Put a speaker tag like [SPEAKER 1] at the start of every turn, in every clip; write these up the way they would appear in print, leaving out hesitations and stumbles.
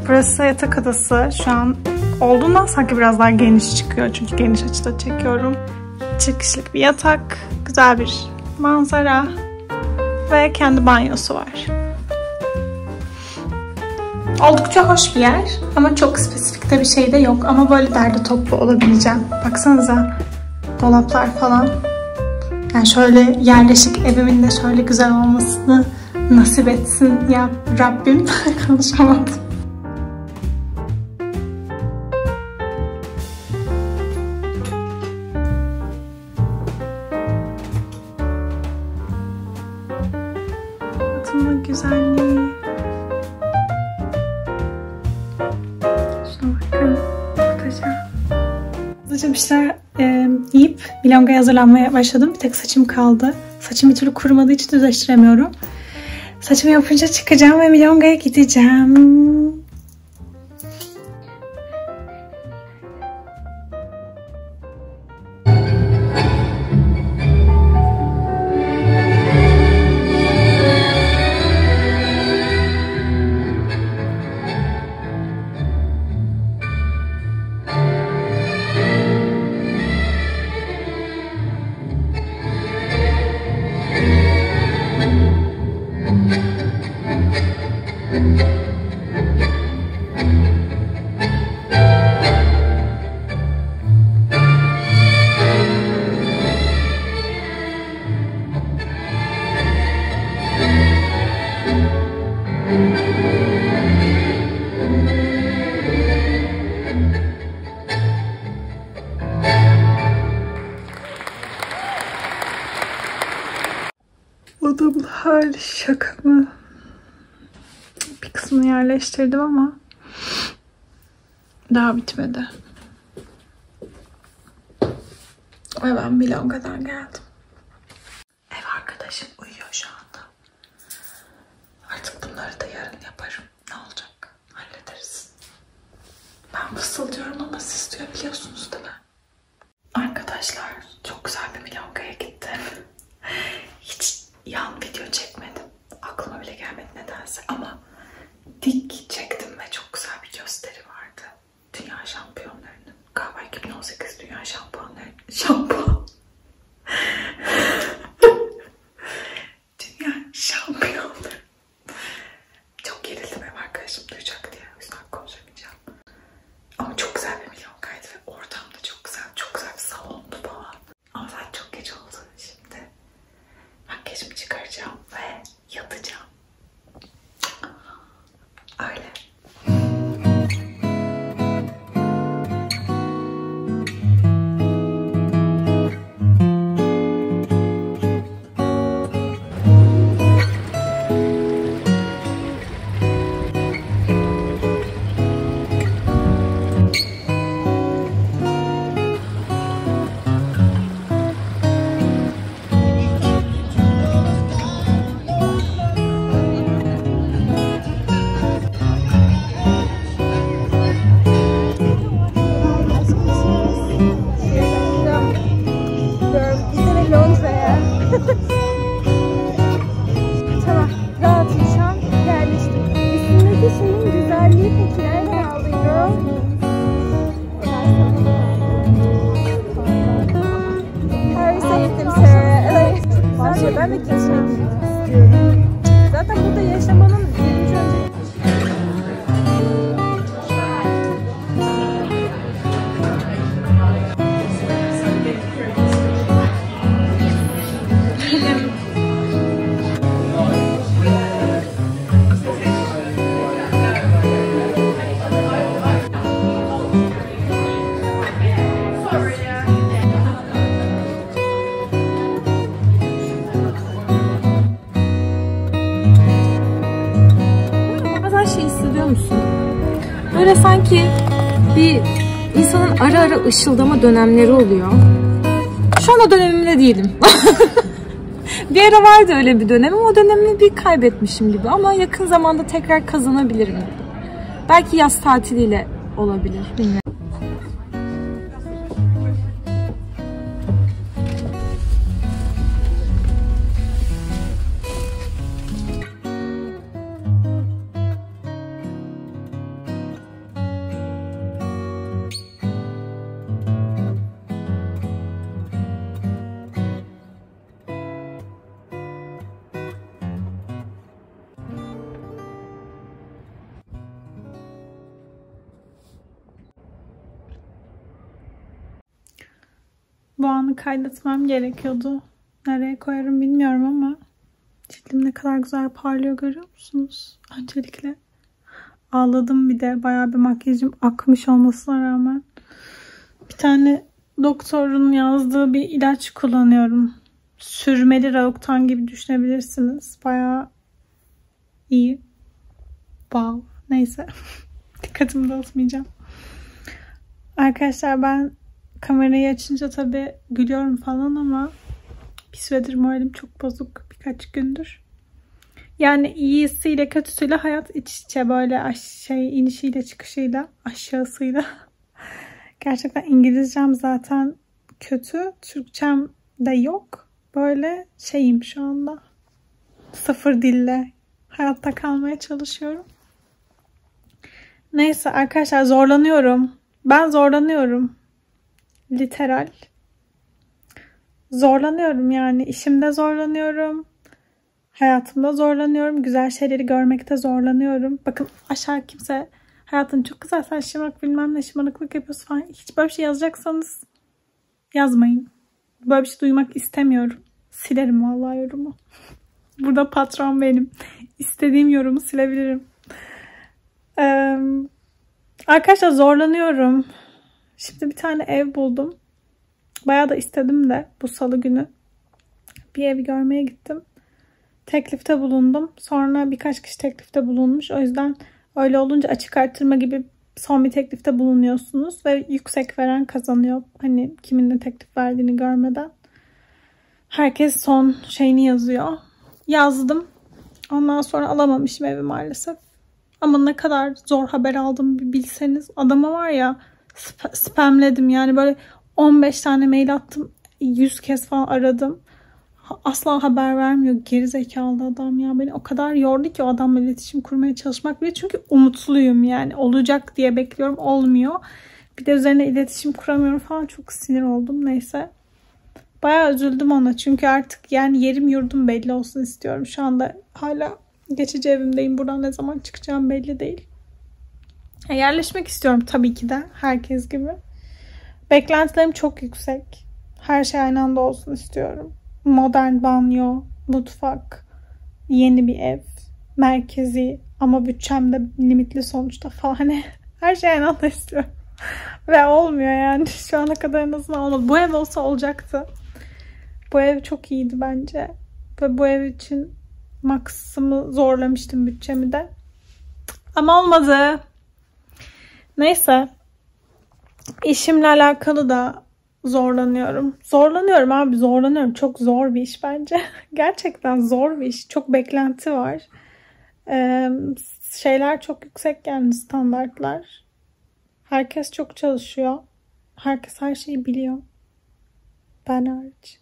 [SPEAKER 1] Burası yatak odası. Şu an olduğundan sanki biraz daha geniş çıkıyor. Çünkü geniş açıda çekiyorum. Çift kişilik bir yatak. Güzel bir manzara. Ve kendi banyosu var. Oldukça hoş bir yer. Ama çok spesifik de bir şey de yok. Ama böyle derli toplu olabileceğim. Baksanıza. Dolaplar falan. Yani şöyle yerleşik evimin de şöyle güzel olmasını nasip etsin ya Rabbim. Konuşamadım. Atımın güzelliği. Şuna bakın. Hızlıca bir şeyler yiyip milongaya hazırlanmaya başladım. Bir tek saçım kaldı. Saçım bir türlü kurumadığı için düzleştiremiyorum. Saçımı yapınca çıkacağım ve milongaya gideceğim. Odamın hali şaka mı? Bir kısmını yerleştirdim ama daha bitmedi. Ve ben milongadan geldim. Ev arkadaşım uyuyor şu anda. Artık bunları da yarın yaparım. Ne olacak? Hallederiz. Ben fısıldıyorum ama siz duyabiliyorsunuz değil mi? Arkadaşlar çok güzel bir milongaya gittim. Hiç yan video çekmedim. Aklıma bile gelmedi nedense ama dik çektim ve çok güzel bir gösteri vardı. Dünya şampiyonlarının. Galiba 2018 dünya şampiyonları. Dünya şampiyonları. Çok gerildim ev arkadaşım duyacak diye. O yüzden konuşamayacağım. Ama çok güzel bir milongaydı ve ortam da çok güzel. Çok güzel bir salondu falan. Ama zaten çok geç oldu şimdi. Makyajımı çıkaracağım ve yatacağım. Öyle.
[SPEAKER 2] Tamam, rahat yaşam yerleştim. Üstündeki şeyin güzelliği peki nereden aldın? Paris'e gittim Sarah. Evet. Ben de keşfetmek istiyorum. Zaten burada yaşamanın birinci önceliği. Böyle sanki bir insanın ara ara ışıldama dönemleri oluyor. Şu an o dönemimde değilim. Bir ara vardı öyle bir dönem ama o dönemimi bir kaybetmişim gibi. Ama yakın zamanda tekrar kazanabilirim gibi. Belki yaz tatiliyle olabilir, bilmiyorum.
[SPEAKER 1] Bu anı kaydetmem gerekiyordu. Nereye koyarım bilmiyorum ama cildim ne kadar güzel parlıyor, görüyor musunuz? Öncelikle ağladım bir de. Bayağı bir makyajım akmış olmasına rağmen. Bir tane doktorun yazdığı bir ilaç kullanıyorum. Sürmeli Roaccutane gibi düşünebilirsiniz. Bayağı iyi. Wow. Neyse. Dikkatimi dağıtmayacağım. Arkadaşlar ben kamerayı açınca tabii gülüyorum falan ama bir süredir moralim çok bozuk. Birkaç gündür. Yani iyisiyle kötüsüyle hayat iç içe, böyle inişiyle çıkışıyla, aşağısıyla. Gerçekten İngilizcem zaten kötü. Türkçem de yok. Böyle şeyim şu anda. Sıfır dille hayatta kalmaya çalışıyorum. Neyse arkadaşlar, zorlanıyorum. Ben zorlanıyorum. Literal. Zorlanıyorum yani. İşimde zorlanıyorum. Hayatımda zorlanıyorum. Güzel şeyleri görmekte zorlanıyorum. Bakın aşağı kimse hayatın çok güzel, sen şımarık bilmem ne şımarıklık yapıyorsun falan. Hiç böyle bir şey yazacaksanız yazmayın. Böyle bir şey duymak istemiyorum. Silerim vallahi yorumu. Burada patron benim. İstediğim yorumu silebilirim. Arkadaşlar zorlanıyorum. Şimdi bir tane ev buldum. Bayağı da istedim de bu salı günü. Bir ev görmeye gittim. Teklifte bulundum. Sonra birkaç kişi teklifte bulunmuş. O yüzden öyle olunca açık artırma gibi son bir teklifte bulunuyorsunuz. Ve yüksek veren kazanıyor. Hani kimin ne teklif verdiğini görmeden. Herkes son şeyini yazıyor. Yazdım. Ondan sonra alamamışım evi maalesef. Ama ne kadar zor haber aldım bir bilseniz. Adama var ya, spamledim yani, böyle 15 tane mail attım. 100 kez falan aradım. Asla haber vermiyor. Geri zekalı adam ya. Beni o kadar yordu ki o adamla iletişim kurmaya çalışmak bile. Çünkü umutluyum yani. Olacak diye bekliyorum. Olmuyor. Bir de üzerine iletişim kuramıyorum falan. Çok sinir oldum. Neyse. Bayağı üzüldüm ona. Çünkü artık yani yerim yurdum belli olsun istiyorum. Şu anda hala geçici evimdeyim. Buradan ne zaman çıkacağım belli değil. Yerleşmek istiyorum tabii ki de. Herkes gibi. Beklentilerim çok yüksek. Her şey aynı anda olsun istiyorum. Modern banyo, mutfak, yeni bir ev, merkezi ama bütçem de limitli sonuçta falan. Hani her şey aynı anda istiyorum. Ve olmuyor yani. Şu ana kadar en azından olmadı. Bu ev olsa olacaktı. Bu ev çok iyiydi bence. Ve bu ev için maksimum zorlamıştım bütçemi de. Ama olmadı. Neyse. İşimle alakalı da zorlanıyorum. Zorlanıyorum abi, zorlanıyorum. Çok zor bir iş bence. Gerçekten zor bir iş. Çok beklenti var. Şeyler çok yüksek yani, standartlar. Herkes çok çalışıyor. Herkes her şeyi biliyor. Ben hariç.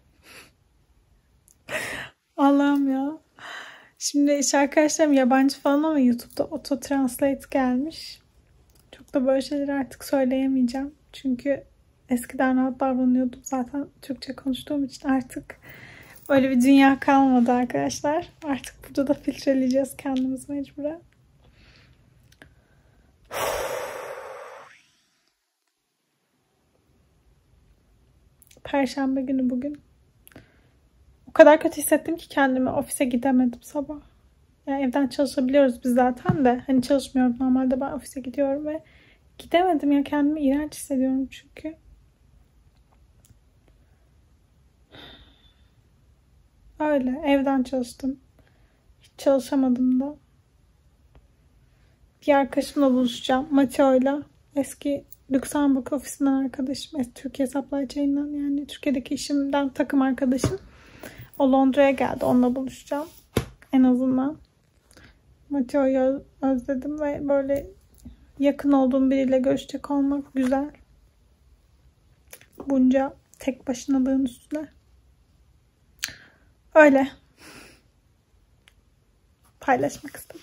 [SPEAKER 1] Allah'ım ya. Şimdi iş arkadaşlarım yabancı falan ama YouTube'da auto translate gelmiş. Çok da böyle şeyleri artık söyleyemeyeceğim. Çünkü eskiden rahat davranıyordum. Zaten Türkçe konuştuğum için artık öyle bir dünya kalmadı arkadaşlar. Artık burada da filtreleyeceğiz kendimizi mecburen. Perşembe günü bugün. O kadar kötü hissettim ki kendimi, ofise gidemedim sabah. Yani evden çalışabiliyoruz biz zaten de. Hani çalışmıyorum normalde, ben ofise gidiyorum ve gidemedim ya, kendimi iğrenç hissediyorum çünkü. Öyle evden çalıştım. Hiç çalışamadım da. Bir arkadaşımla buluşacağım. Mateo'yla. Eski Luxembourg ofisinden arkadaşım. Türkiye Supply Chain'den, yani Türkiye'deki işimden takım arkadaşım. O Londra'ya geldi. Onunla buluşacağım. En azından. Mateo'yu özledim ve böyle yakın olduğum biriyle görüşecek olmak güzel. Bunca tek başınalığın üstüne. Öyle. Paylaşmak istedim.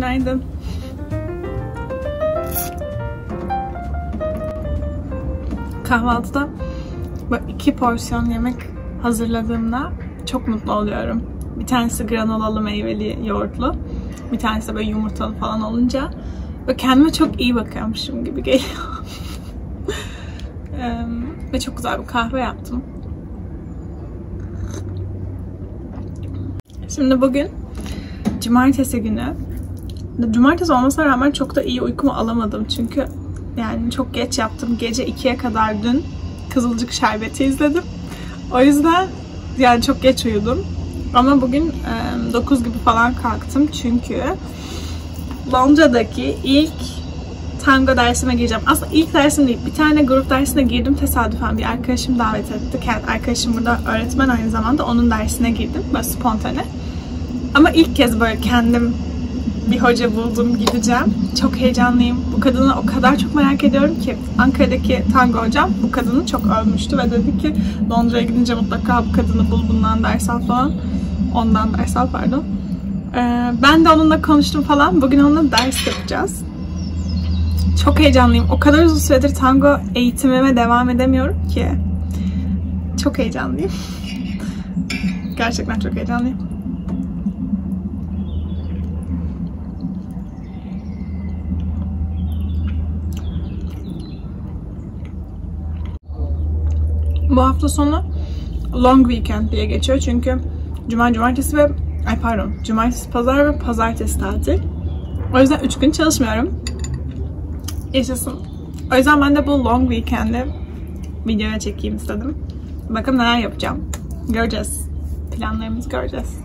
[SPEAKER 3] Günaydın. Kahvaltıda böyle 2 porsiyon yemek hazırladığımda çok mutlu oluyorum. Bir tanesi granolalı meyveli yoğurtlu. Bir tanesi de böyle yumurtalı falan olunca ve kendime çok iyi bakıyormuşum gibi geliyor. Ve çok güzel bir kahve yaptım. Şimdi bugün cumartesi günü. Cumartesi olmasına rağmen çok da iyi uykumu alamadım. Çünkü yani çok geç yattım. Gece 2'ye kadar dün Kızılcık Şerbeti izledim. O yüzden yani çok geç uyudum. Ama bugün 9 gibi falan kalktım. Çünkü Lonca'daki ilk tango dersime gireceğim. Aslında ilk dersim değil. Bir tane grup dersine girdim tesadüfen. Bir arkadaşım davet etti. Arkadaşım burada öğretmen aynı zamanda. Onun dersine girdim. Böyle spontane. Ama ilk kez böyle kendim bir hoca buldum, gideceğim. Çok heyecanlıyım. Bu kadını o kadar çok merak ediyorum ki. Ankara'daki tango hocam bu kadını çok övmüştü ve dedi ki Londra'ya gidince mutlaka bu kadını bul, bundan ders al falan. Ondan ders al pardon. Ben de onunla konuştum falan. Bugün onunla ders yapacağız. Çok heyecanlıyım. O kadar uzun süredir tango eğitimime devam edemiyorum ki. Çok heyecanlıyım. Gerçekten çok heyecanlıyım. Bu hafta sonu long weekend diye geçiyor çünkü cumartesi ve cumartesi, pazar ve pazartesi tatil. O yüzden 3 gün çalışmıyorum. Yaşasın. O yüzden ben de bu long weekend'i videoya çekeyim istedim. Bakın neler yapacağım. Göreceğiz. Planlarımızı göreceğiz.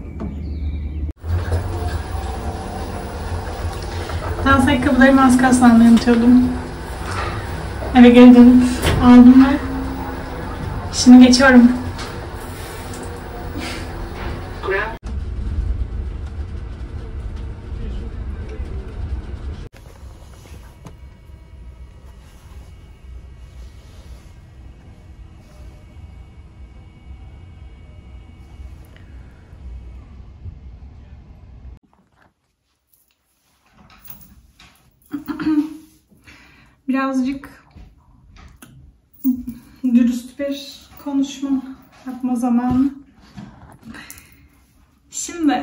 [SPEAKER 3] Dans ayakkabılarımı az kalsın almayı unutuyordum. Eve geri dönüp aldım ve şimdi geçiyorum. Birazcık dürüst bir konuşma yapma zamanı. Şimdi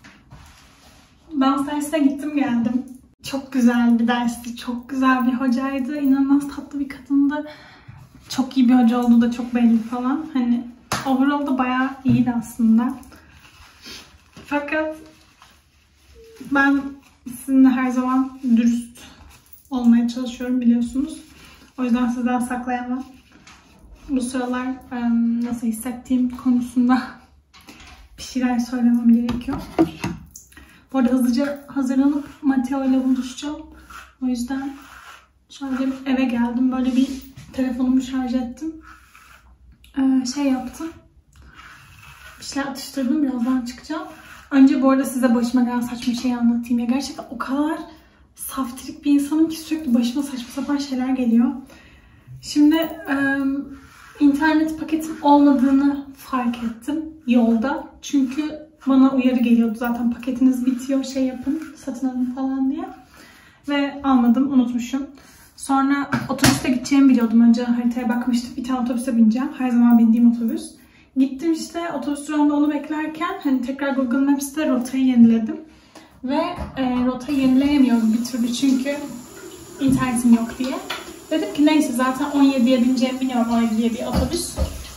[SPEAKER 3] dans dersine gittim geldim. Çok güzel bir dersti. Çok güzel bir hocaydı. İnanılmaz tatlı bir kadındı. Çok iyi bir hoca olduğu da çok belli falan. Hani overall da bayağı iyiydi aslında. Fakat ben sizinle her zaman dürüst olmaya çalışıyorum biliyorsunuz. O yüzden sizden saklayamam. Bu sıralar nasıl hissettiğim konusunda bir şeyler söylemem gerekiyor. Bu arada hızlıca hazırlanıp Mateo ile buluşacağım. O yüzden şöyle eve geldim. Böyle bir telefonumu şarj ettim. Şey yaptım. Bir şeyler atıştırdım. Birazdan çıkacağım. Önce bu arada size başıma gelen saçma şeyi anlatayım. Ya gerçekten o kadar saftirik bir insanım ki sürekli başıma saçma sapan şeyler geliyor. Şimdi internet paketim olmadığını fark ettim yolda. Çünkü bana uyarı geliyordu zaten paketiniz bitiyor, şey yapın, satın alın falan diye. Ve almadım, unutmuşum. Sonra otobüste gideceğimi biliyordum. Önce haritaya bakmıştım. Bir tane otobüse bineceğim. Her zaman bindiğim otobüs. Gittim işte otobüs durağında onu beklerken hani tekrar Google Maps'te rotayı yeniledim. Ve rotayı yenileyemiyorum bir türlü çünkü internetim yok diye. Dedim ki neyse zaten 17'ye biniyorum 17'ye bir otobüs.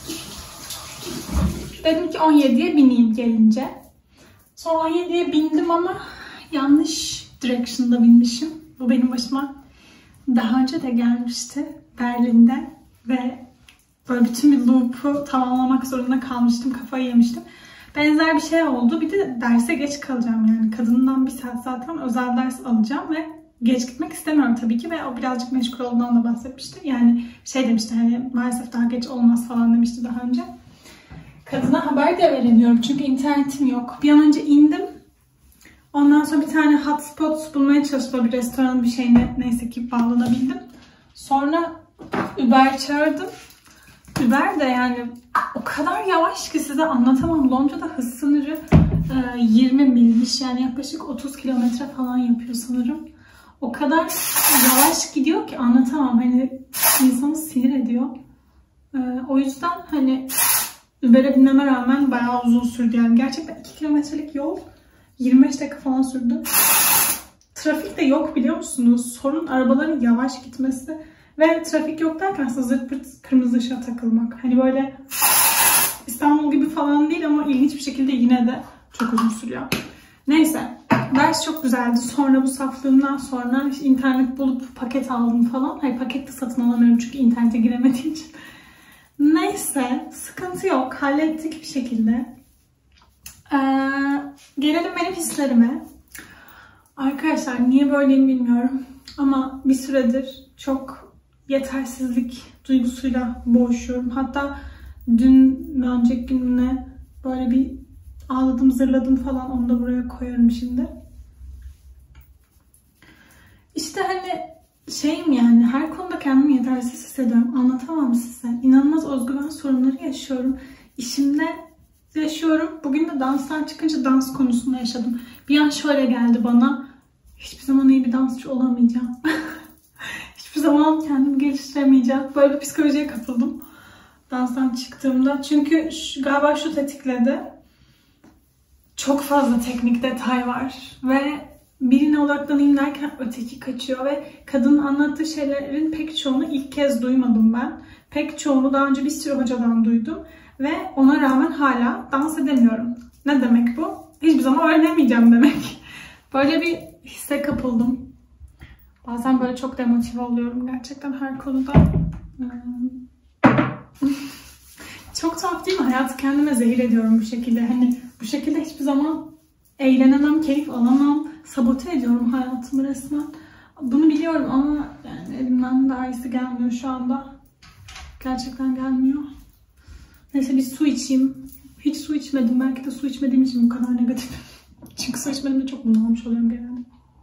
[SPEAKER 3] Dedim ki 17'ye bineyim gelince. Sonra 17'ye bindim ama yanlış direction'da binmişim. Bu benim başıma daha önce de gelmişti Berlin'de. Ve böyle bütün bir loop'u tamamlamak zorunda kalmıştım. Kafayı yemiştim. Benzer bir şey oldu. Bir de derse geç kalacağım yani. Kadından bir saat zaten özel ders alacağım ve geç gitmek istemiyorum tabii ki ve o birazcık meşgul olduğundan da bahsetmişti. Yani şey demişti hani maalesef daha geç olmaz falan demişti daha önce. Kadına haber de veremiyorum çünkü internetim yok. Bir an önce indim. Ondan sonra bir tane hotspot bulmaya çalıştım. Bir restoranın bir şeyine neyse ki bağlanabildim. Sonra Uber çağırdım. Uber de yani o kadar yavaş ki size anlatamam. Londra'da hız sınırı 20 milmiş, yani yaklaşık 30 kilometre falan yapıyor sanırım. O kadar yavaş gidiyor ki anlatamam. Hani insanı sinir ediyor. O yüzden hani Uber'e binmeme rağmen bayağı uzun sürdü. Yani gerçekten 2 kilometrelik yol 25 dakika falan sürdü. Trafik de yok, biliyor musunuz? Sorun arabaların yavaş gitmesi. Ve trafik yok derken zırt pırt kırmızı ışığa takılmak. Hani böyle İstanbul gibi falan değil ama ilginç bir şekilde yine de çok uzun sürüyor. Neyse, ders çok güzeldi. Sonra bu saflığımdan sonra işte internet bulup paket aldım falan. Hayır, paket de satın alamıyorum çünkü internete giremediğim için. Neyse, sıkıntı yok. Hallettik bir şekilde. Gelelim benim hislerime. Arkadaşlar niye böyleyim bilmiyorum. Ama bir süredir çok yetersizlik duygusuyla boğuşuyorum. Hatta dün ve önceki gününe böyle bir ağladım, zırladım falan. Onu da buraya koyarım şimdi. İşte hani şeyim, yani her konuda kendimi yetersiz hissediyorum. Anlatamam size. İnanılmaz özgüven sorunları yaşıyorum. İşimde yaşıyorum. Bugün de danstan çıkınca dans konusunda yaşadım. Bir an şöyle geldi bana. Hiçbir zaman iyi bir dansçı olamayacağım. Hiçbir zaman kendimi geliştiremeyeceğim. Böyle bir psikolojiye kapıldım danstan çıktığımda. Çünkü galiba şu tetikledi. Çok fazla teknik detay var. Ve birine odaklanayım derken öteki kaçıyor. Ve kadının anlattığı şeylerin pek çoğunu ilk kez duymadım ben. Pek çoğunu daha önce bir sürü hocadan duydum. Ve ona rağmen hala dans edemiyorum. Ne demek bu? Hiçbir zaman öğrenemeyeceğim demek. Böyle bir hisse kapıldım. Bazen böyle çok demotive oluyorum gerçekten her konuda. Çok tuhaf değil mi? Hayatı kendime zehir ediyorum bu şekilde. Hani bu şekilde hiçbir zaman eğlenemem, keyif alamam. Sabote ediyorum hayatımı resmen. Bunu biliyorum ama yani elimden daha iyisi gelmiyor şu anda. Gerçekten gelmiyor. Neyse bir su içeyim. Hiç su içmedim. Belki de su içmediğim için bu kadar negatif. Çünkü su içmediğimde çok bunalmış oluyorum genelde.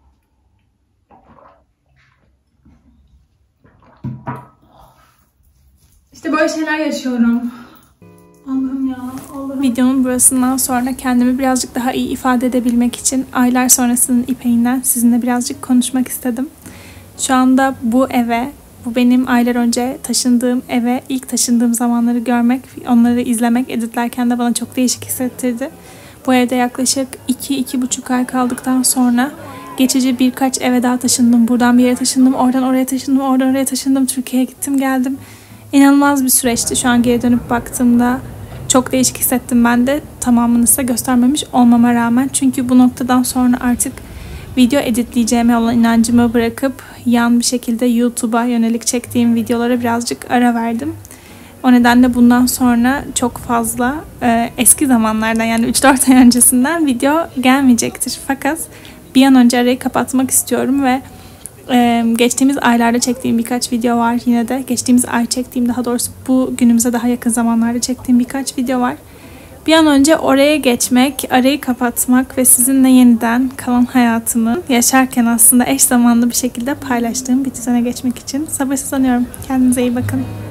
[SPEAKER 3] İşte böyle şeyler yaşıyorum. Allah'ım ya, Allah'ım.
[SPEAKER 2] Videonun burasından sonra kendimi birazcık daha iyi ifade edebilmek için aylar sonrasının ipeğinden sizinle birazcık konuşmak istedim. Şu anda bu eve, bu benim aylar önce taşındığım eve, ilk taşındığım zamanları görmek, onları izlemek, editlerken de bana çok değişik hissettirdi. Bu evde yaklaşık 2-2,5 ay kaldıktan sonra geçici birkaç eve daha taşındım. Buradan bir yere taşındım, oradan oraya taşındım, oradan oraya taşındım. Türkiye'ye gittim, geldim. İnanılmaz bir süreçti. Şu an geri dönüp baktığımda çok değişik hissettim ben de. Tamamını size göstermemiş olmama rağmen. Çünkü bu noktadan sonra artık video editleyeceğime olan inancımı bırakıp yan bir şekilde YouTube'a yönelik çektiğim videolara birazcık ara verdim. O nedenle bundan sonra çok fazla eski zamanlardan, yani 3-4 ay öncesinden video gelmeyecektir. Fakat bir an önce arayı kapatmak istiyorum ve geçtiğimiz aylarda çektiğim birkaç video var. Yine de geçtiğimiz ay çektiğim, daha doğrusu bu günümüze daha yakın zamanlarda çektiğim birkaç video var. Bir an önce oraya geçmek, arayı kapatmak ve sizinle yeniden kalan hayatımı yaşarken aslında eş zamanlı bir şekilde paylaştığım bir düzene geçmek için sabırsızlanıyorum. Kendinize iyi bakın.